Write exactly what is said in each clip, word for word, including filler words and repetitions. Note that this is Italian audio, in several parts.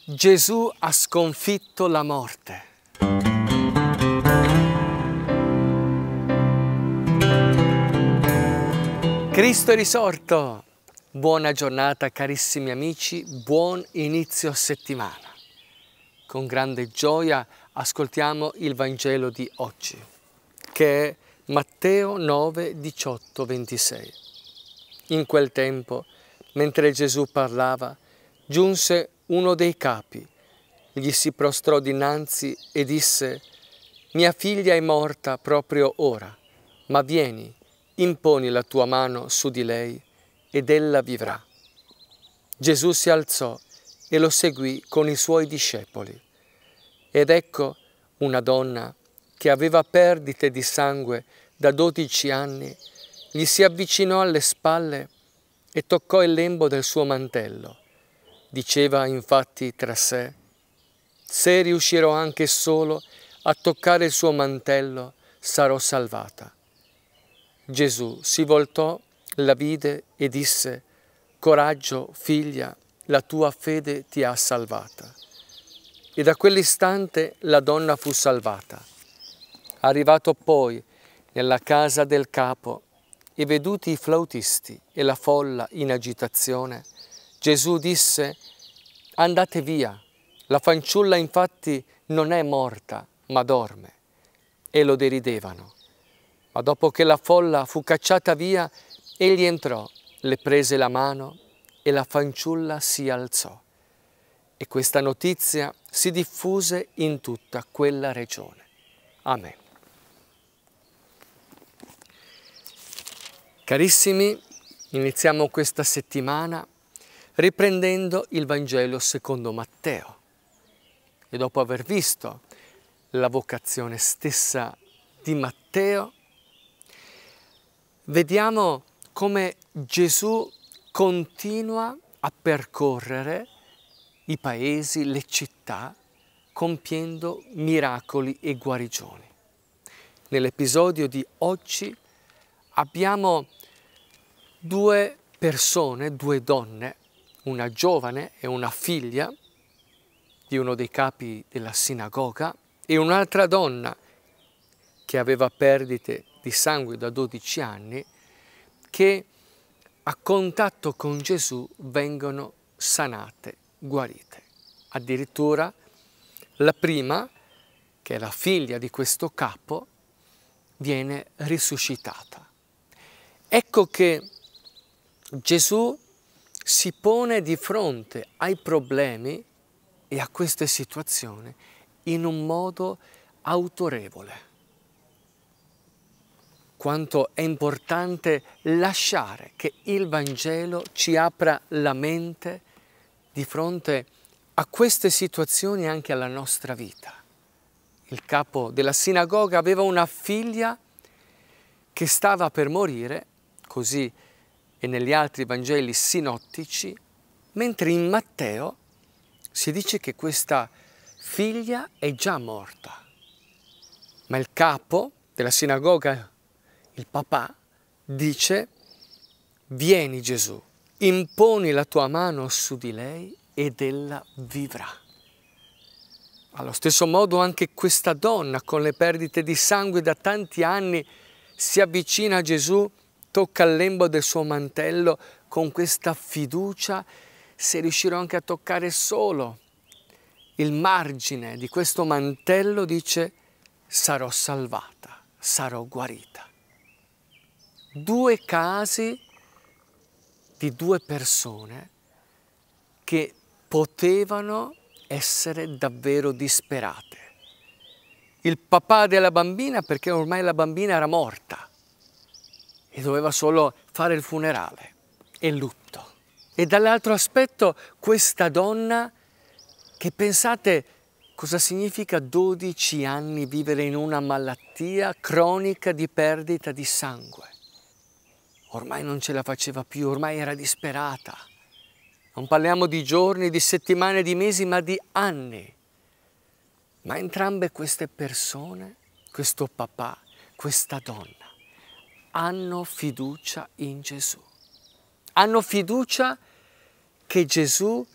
Gesù ha sconfitto la morte. Cristo è risorto! Buona giornata carissimi amici, buon inizio settimana. Con grande gioia ascoltiamo il Vangelo di oggi, che è Matteo nove, diciotto, ventisei. In quel tempo, mentre Gesù parlava, giunse uno dei capi, gli si prostrò dinanzi e disse: «Mia figlia è morta proprio ora, ma vieni, imponi la tua mano su di lei ed ella vivrà». Gesù si alzò e lo seguì con i suoi discepoli. Ed ecco una donna che aveva perdite di sangue da dodici anni, gli si avvicinò alle spalle e toccò il lembo del suo mantello. Diceva infatti tra sé: «Se riuscirò anche solo a toccare il suo mantello, sarò salvata». Gesù si voltò, la vide e disse: «Coraggio, figlia, la tua fede ti ha salvata». E da quell'istante la donna fu salvata. Arrivato poi nella casa del capo e veduti i flautisti e la folla in agitazione, Gesù disse: «Andate via, la fanciulla infatti non è morta, ma dorme». E lo deridevano. Ma dopo che la folla fu cacciata via, egli entrò, le prese la mano e la fanciulla si alzò. E questa notizia si diffuse in tutta quella regione. Amen. Carissimi, iniziamo questa settimana riprendendo il Vangelo secondo Matteo. E dopo aver visto la vocazione stessa di Matteo, vediamo come Gesù continua a percorrere i paesi, le città, compiendo miracoli e guarigioni. Nell'episodio di oggi abbiamo due persone, due donne, una giovane e una figlia di uno dei capi della sinagoga e un'altra donna che aveva perdite di sangue da dodici anni, che a contatto con Gesù vengono sanate, guarite. Addirittura la prima, che è la figlia di questo capo, viene risuscitata. Ecco che Gesù si pone di fronte ai problemi e a queste situazioni in un modo autorevole. Quanto è importante lasciare che il Vangelo ci apra la mente di fronte a queste situazioni anche alla nostra vita. Il capo della sinagoga aveva una figlia che stava per morire, così e negli altri Vangeli sinottici, mentre in Matteo si dice che questa figlia è già morta. Ma il capo della sinagoga, il papà, dice: «Vieni Gesù, imponi la tua mano su di lei ed ella vivrà». Allo stesso modo anche questa donna con le perdite di sangue da tanti anni si avvicina a Gesù, tocca il lembo del suo mantello con questa fiducia: se riuscirò anche a toccare solo il margine di questo mantello, dice, sarò salvata, sarò guarita. Due casi di due persone che potevano essere davvero disperate. Il papà della bambina perché ormai la bambina era morta e doveva solo fare il funerale e il lutto. E dall'altro aspetto questa donna che, pensate cosa significa dodici anni vivere in una malattia cronica di perdita di sangue. Ormai non ce la faceva più, ormai era disperata. Non parliamo di giorni, di settimane, di mesi, ma di anni. Ma entrambe queste persone, questo papà, questa donna, hanno fiducia in Gesù. Hanno fiducia che Gesù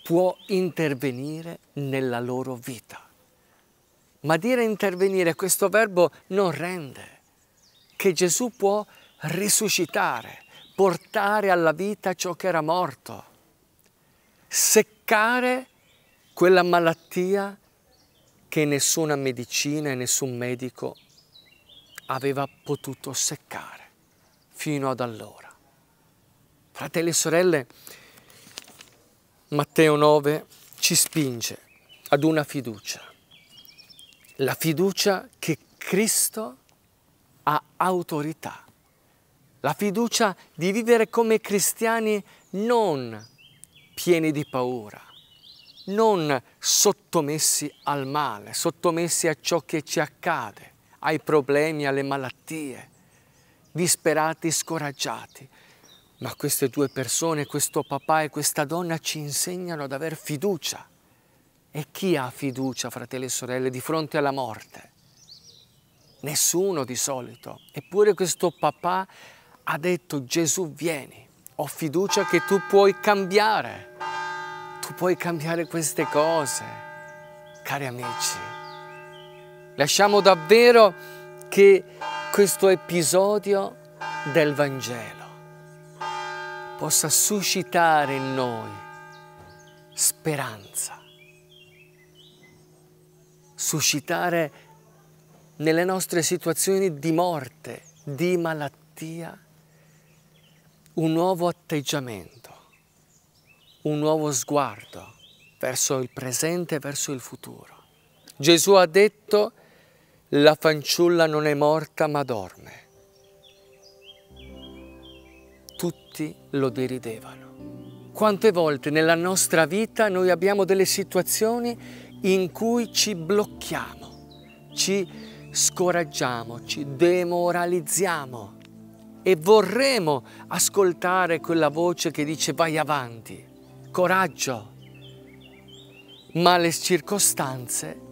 può intervenire nella loro vita. Ma dire intervenire, questo verbo non rende, che Gesù può risuscitare, portare alla vita ciò che era morto, seccare quella malattia che nessuna medicina e nessun medico aveva potuto seccare fino ad allora. Fratelli e sorelle, Matteo nove ci spinge ad una fiducia, la fiducia che Cristo ha autorità, la fiducia di vivere come cristiani non pieni di paura, non sottomessi al male, sottomessi a ciò che ci accade, ai problemi, alle malattie, disperati, scoraggiati. Ma queste due persone, questo papà e questa donna, ci insegnano ad aver fiducia. E chi ha fiducia, fratelli e sorelle, di fronte alla morte? Nessuno di solito. Eppure questo papà ha detto: Gesù, vieni, ho fiducia che tu puoi cambiare. Tu puoi cambiare queste cose. Cari amici, lasciamo davvero che questo episodio del Vangelo possa suscitare in noi speranza, suscitare nelle nostre situazioni di morte, di malattia, un nuovo atteggiamento, un nuovo sguardo verso il presente e verso il futuro. Gesù ha detto: la fanciulla non è morta ma dorme. Tutti lo deridevano. Quante volte nella nostra vita noi abbiamo delle situazioni in cui ci blocchiamo, ci scoraggiamo, ci demoralizziamo e vorremmo ascoltare quella voce che dice: vai avanti, coraggio. Ma le circostanze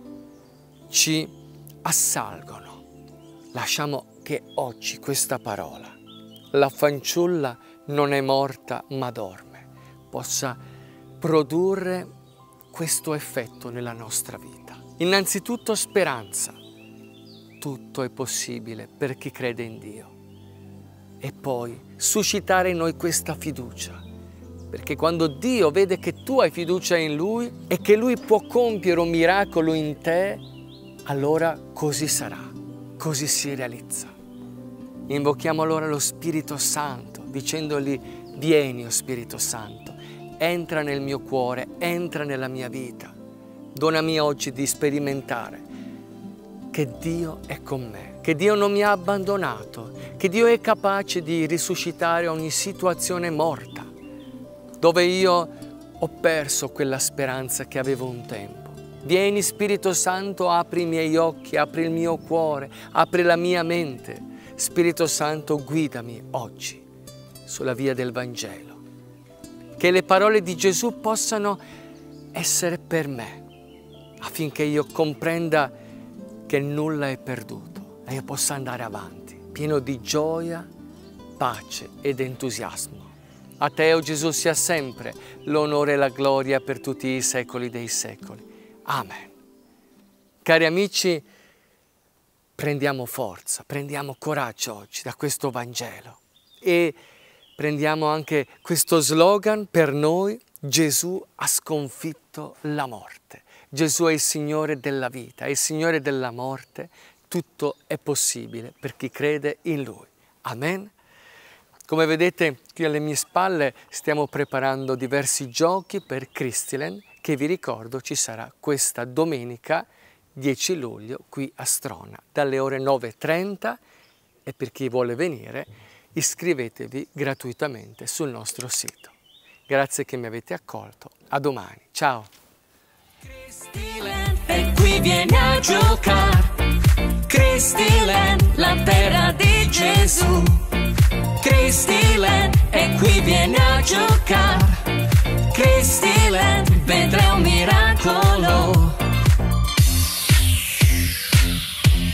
ci assalgono. Lasciamo che oggi questa parola, la fanciulla non è morta ma dorme, possa produrre questo effetto nella nostra vita. Innanzitutto speranza. Tutto è possibile per chi crede in Dio. E poi suscitare in noi questa fiducia, perché quando Dio vede che tu hai fiducia in Lui e che Lui può compiere un miracolo in te, allora così sarà, così si realizza. Invochiamo allora lo Spirito Santo, dicendogli: vieni, o Spirito Santo, entra nel mio cuore, entra nella mia vita. Donami oggi di sperimentare che Dio è con me, che Dio non mi ha abbandonato, che Dio è capace di risuscitare ogni situazione morta, dove io ho perso quella speranza che avevo un tempo. Vieni, Spirito Santo, apri i miei occhi, apri il mio cuore, apri la mia mente. Spirito Santo, guidami oggi sulla via del Vangelo. Che le parole di Gesù possano essere per me, affinché io comprenda che nulla è perduto e io possa andare avanti, pieno di gioia, pace ed entusiasmo. A te, o Gesù, sia sempre l'onore e la gloria per tutti i secoli dei secoli. Amen. Cari amici, prendiamo forza, prendiamo coraggio oggi da questo Vangelo e prendiamo anche questo slogan per noi: Gesù ha sconfitto la morte. Gesù è il Signore della vita, è il Signore della morte. Tutto è possibile per chi crede in Lui. Amen. Come vedete qui alle mie spalle stiamo preparando diversi giochi per Christiland, che vi ricordo ci sarà questa domenica dieci luglio qui a Strona dalle ore nove e trenta, e per chi vuole venire iscrivetevi gratuitamente sul nostro sito. Grazie che mi avete accolto, a domani, ciao! Christiland e qui vieni a giocare, Christiland, la terra di Gesù. Christiland e qui vieni a giocare, Christiland, vedrai un miracolo.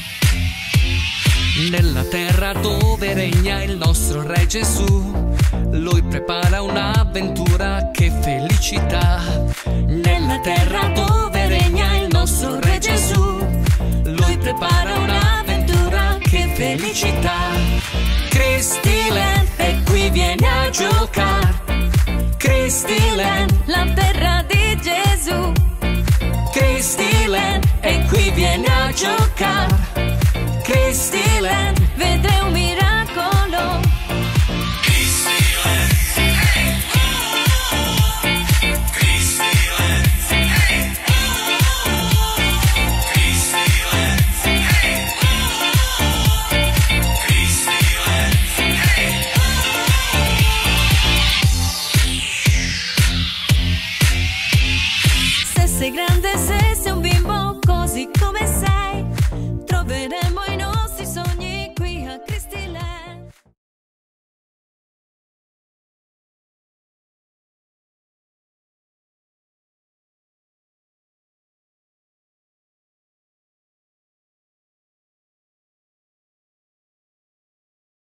Nella terra dove regna il nostro Re Gesù, Lui prepara un'avventura, che felicità. Nella terra dove regna il nostro Re Gesù, Lui prepara un'avventura, che felicità. Christyland e qui viene a giocare. Christyland, la terra di Gesù. Christyland e qui viene a giocare. Christyland, vedrai un miracolo. Christyland, hey, oh, Christyland, hey, oh, Christyland, hey, oh, Christyland, hey, Se sei grande, se sei un bimbo, così come sei.